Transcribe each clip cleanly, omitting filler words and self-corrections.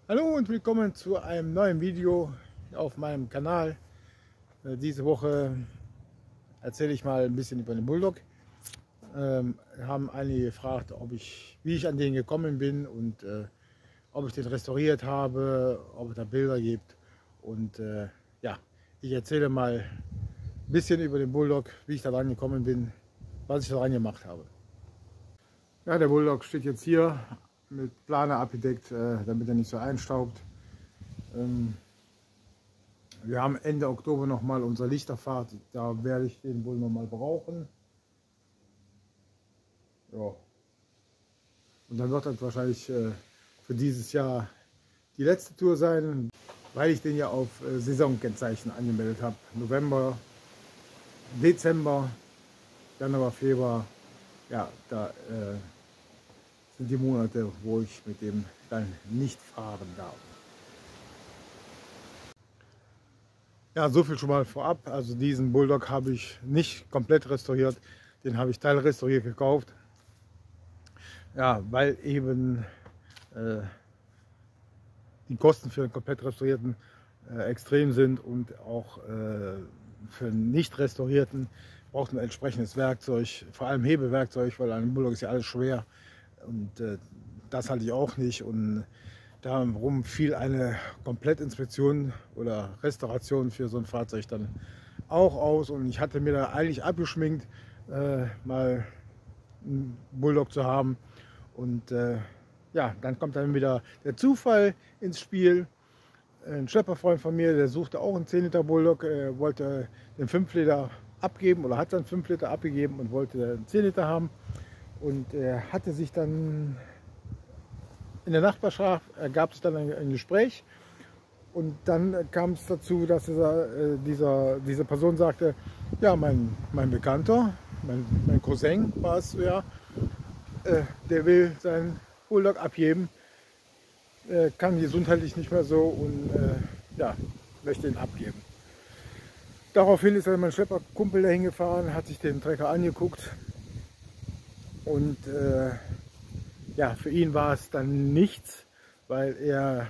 Hallo und willkommen zu einem neuen Video auf meinem Kanal. Diese Woche erzähle ich mal ein bisschen über den Bulldog. Haben einige gefragt, wie ich an den gekommen bin und ob ich den restauriert habe, ob es da Bilder gibt. Und ja, ich erzähle mal ein bisschen über den Bulldog, wie ich da dran gekommen bin, was ich daran gemacht habe. Ja, der Bulldog steht jetzt hier mit Plane abgedeckt, damit er nicht so einstaubt. Wir haben Ende Oktober noch mal unsere Lichterfahrt, da werde ich den wohl noch mal brauchen. Ja. Und dann wird das wahrscheinlich für dieses Jahr die letzte Tour sein, weil ich den ja auf Saisonkennzeichen angemeldet habe. November, Dezember, Januar, Februar, ja, da sind die Monate, wo ich mit dem dann nicht fahren darf. Ja, so viel schon mal vorab. Also diesen Bulldog habe ich nicht komplett restauriert, den habe ich teilrestauriert gekauft. Ja, weil eben die Kosten für den komplett restaurierten extrem sind und auch für einen nicht restaurierten braucht man entsprechendes Werkzeug, vor allem Hebewerkzeug, weil an dem Bulldog ist ja alles schwer und das halte ich auch nicht. Und darum fiel eine Komplettinspektion oder Restauration für so ein Fahrzeug dann auch aus. Und ich hatte mir da eigentlich abgeschminkt, mal einen Bulldog zu haben. Und ja, dann kommt dann wieder der Zufall ins Spiel. Ein Schlepperfreund von mir, der suchte auch einen 10 Liter Bulldog, wollte den 5 Liter abgeben oder hat dann 5 Liter abgegeben und wollte einen 10 Liter haben. Und er hatte sich dann in der Nachbarschaft ergab sich dann ein Gespräch und dann kam es dazu, dass diese Person sagte, ja, mein Bekannter, mein Cousin war es, ja, der will seinen Bulldog abgeben, kann gesundheitlich nicht mehr so und ja, möchte ihn abgeben. Daraufhin ist dann mein Schlepperkumpel dahin gefahren, hat sich den Trecker angeguckt und ja, für ihn war es dann nichts, weil er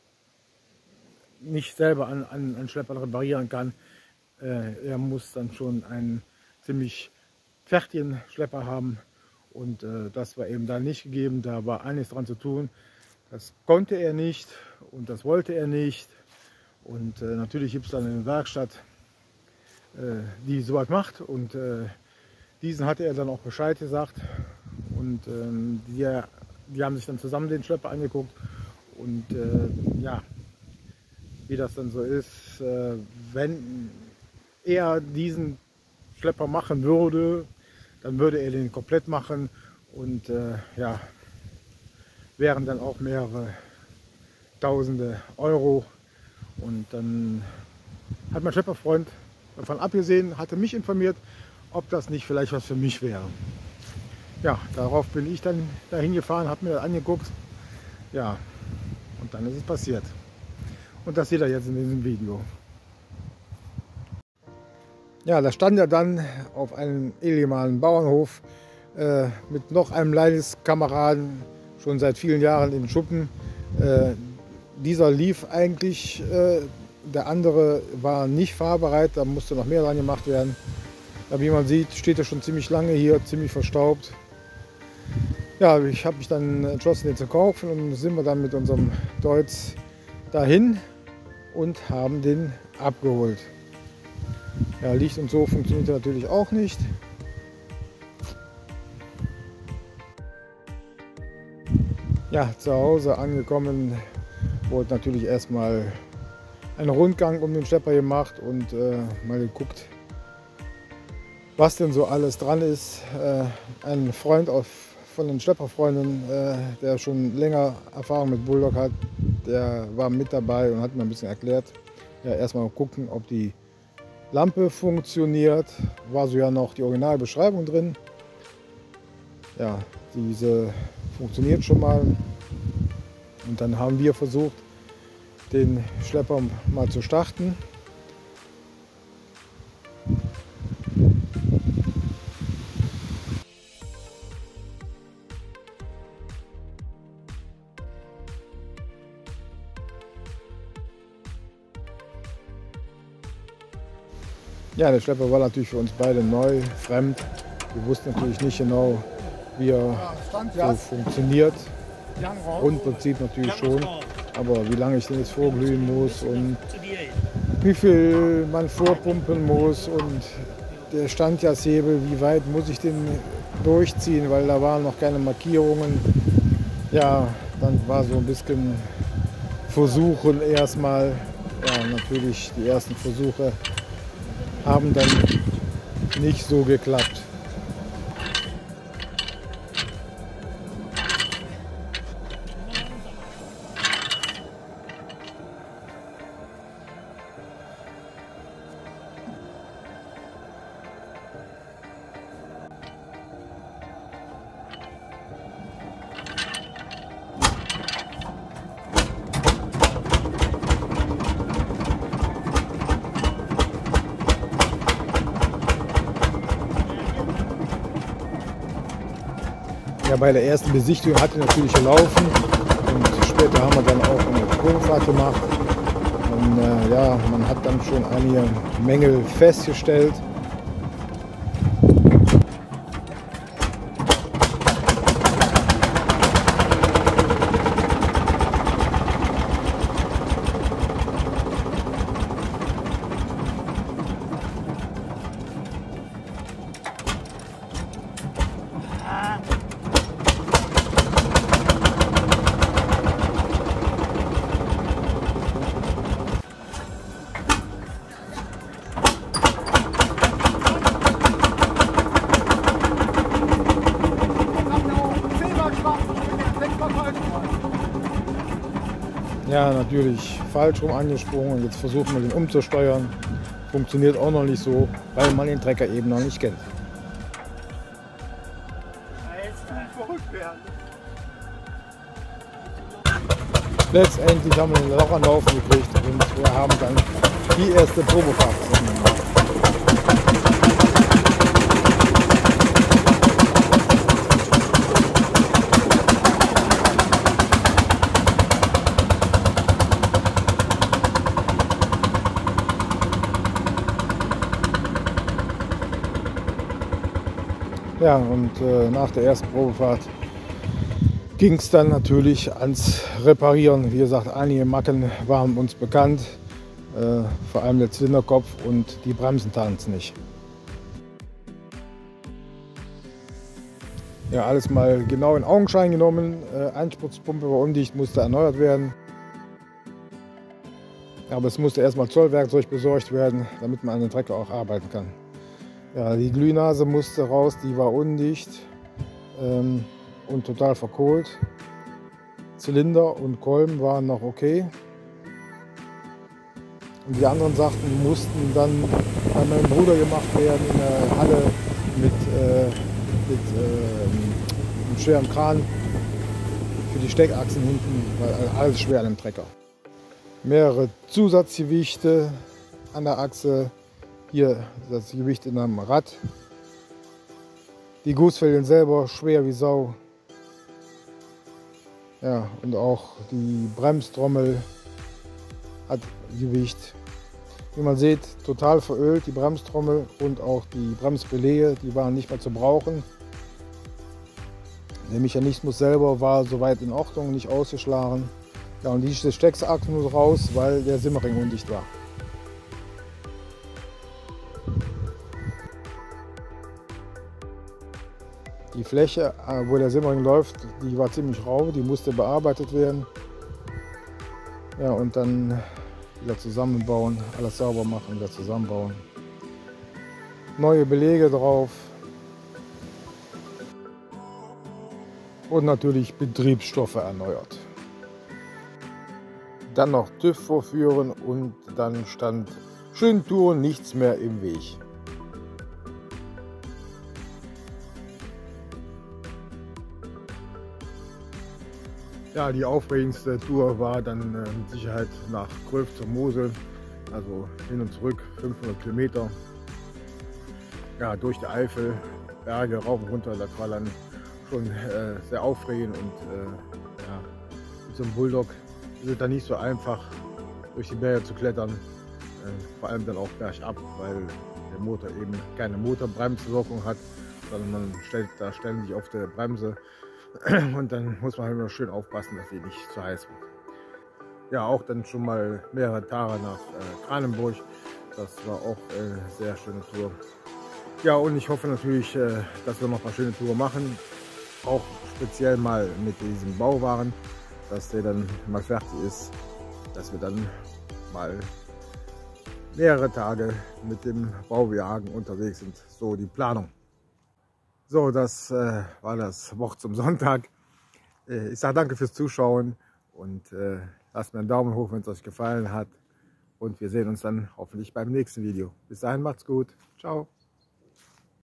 nicht selber an Schleppern reparieren kann. Er muss dann schon einen ziemlich fertigen Schlepper haben und das war eben dann nicht gegeben. Da war einiges dran zu tun. Das konnte er nicht und das wollte er nicht. Und natürlich gibt es dann eine Werkstatt, die sowas macht und diesen hatte er dann auch Bescheid gesagt. Und die haben sich dann zusammen den Schlepper angeguckt und ja, wie das dann so ist, wenn er diesen Schlepper machen würde, dann würde er den komplett machen und ja, wären dann auch mehrere Tausende Euro. Und dann hat mein Schlepperfreund davon abgesehen, hatte mich informiert, ob das nicht vielleicht was für mich wäre. Ja, darauf bin ich dann dahin gefahren, habe mir das angeguckt. Ja, und dann ist es passiert. Und das seht ihr jetzt in diesem Video. Ja, da stand er dann auf einem ehemaligen Bauernhof mit noch einem Leidenskameraden schon seit vielen Jahren in Schuppen. Dieser lief eigentlich, der andere war nicht fahrbereit, da musste noch mehr dran gemacht werden. Aber wie man sieht, steht er schon ziemlich lange hier, ziemlich verstaubt. Ja, ich habe mich dann entschlossen, den zu kaufen und sind wir dann mit unserem Deutz dahin und haben den abgeholt. Ja, Licht und so funktioniert natürlich auch nicht. Ja, zu Hause angekommen wurde natürlich erstmal ein Rundgang um den Schlepper gemacht und mal geguckt, was denn so alles dran ist. Ein Freund von den Schlepperfreunden, der schon länger Erfahrung mit Bulldog hat, der war mit dabei und hat mir ein bisschen erklärt. Ja, erstmal gucken, ob die Lampe funktioniert. War so ja noch die Originalbeschreibung drin. Ja, diese funktioniert schon mal. Und dann haben wir versucht, den Schlepper mal zu starten. Ja, der Schlepper war natürlich für uns beide neu, fremd. Wir wussten natürlich nicht genau, wie er so funktioniert. Grundprinzip natürlich schon. Aber wie lange ich den jetzt vorglühen muss und wie viel man vorpumpen muss und der Standjashebel, wie weit muss ich den durchziehen, weil da waren noch keine Markierungen. Ja, dann war so ein bisschen Versuchen erstmal. Ja, natürlich die ersten Versuche haben dann nicht so geklappt. Ja, bei der ersten Besichtigung hat er natürlich gelaufen und später haben wir dann auch eine Probefahrt gemacht. Und ja, man hat dann schon einige Mängel festgestellt. Ja, natürlich falsch rum angesprungen. Jetzt versuchen wir den umzusteuern. Funktioniert auch noch nicht so, weil man den Trecker eben noch nicht kennt. Letztendlich haben wir den Loch an Laufen gekriegt und wir haben dann die erste Probefahrt zusammen gemacht. Ja, und nach der ersten Probefahrt ging es dann natürlich ans Reparieren. Wie gesagt, einige Macken waren uns bekannt, vor allem der Zylinderkopf und die Bremsen taten es nicht. Ja, alles mal genau in Augenschein genommen. Einspritzpumpe war undicht, musste erneuert werden. Aber es musste erstmal Zollwerkzeug besorgt werden, damit man an den Trecker auch arbeiten kann. Ja, die Glühnase musste raus, die war undicht und total verkohlt. Zylinder und Kolben waren noch okay. Und die anderen Sachen mussten dann bei meinem Bruder gemacht werden in der Halle mit einem schweren Kran für die Steckachsen hinten, weil alles schwer an dem Trecker. Mehrere Zusatzgewichte an der Achse. Hier das Gewicht in einem Rad. Die Gussfelgen selber schwer wie Sau. Ja, und auch die Bremstrommel hat Gewicht. Wie man sieht, total verölt die Bremstrommel und auch die Bremsbeläge, die waren nicht mehr zu brauchen. Der Mechanismus selber war soweit in Ordnung, nicht ausgeschlagen. Ja, und diese Steckachse muss raus, weil der Simmering undicht war. Die Fläche, wo der Simmering läuft, die war ziemlich rau, die musste bearbeitet werden. Ja, und dann wieder zusammenbauen, alles sauber machen, wieder zusammenbauen. Neue Belege drauf. Und natürlich Betriebsstoffe erneuert. Dann noch TÜV vorführen und dann stand Schöntour nichts mehr im Weg. Ja, die aufregendste Tour war dann mit Sicherheit nach Gröf zur Mosel, also hin und zurück 500 Kilometer. Ja, durch die Eifel, Berge rauf und runter, das war dann schon sehr aufregend und ja, mit so einem Bulldog ist es dann nicht so einfach, durch die Berge zu klettern, vor allem dann auch bergab, weil der Motor eben keine Motorbremswirkung hat, sondern man stellt da ständig auf der Bremse und dann muss man halt immer schön aufpassen, dass die nicht zu heiß wird. Ja, auch dann schon mal mehrere Tage nach Kranenburg. Das war auch eine sehr schöne Tour. Ja, und ich hoffe natürlich, dass wir noch ein paar schöne Touren machen. Auch speziell mal mit diesem Bauwagen, dass der dann mal fertig ist, dass wir dann mal mehrere Tage mit dem Bauwagen unterwegs sind. So die Planung. So, das war das Wort zum Sonntag. Ich sage danke fürs Zuschauen und lasst mir einen Daumen hoch, wenn es euch gefallen hat. Und wir sehen uns dann hoffentlich beim nächsten Video. Bis dahin, macht's gut. Ciao.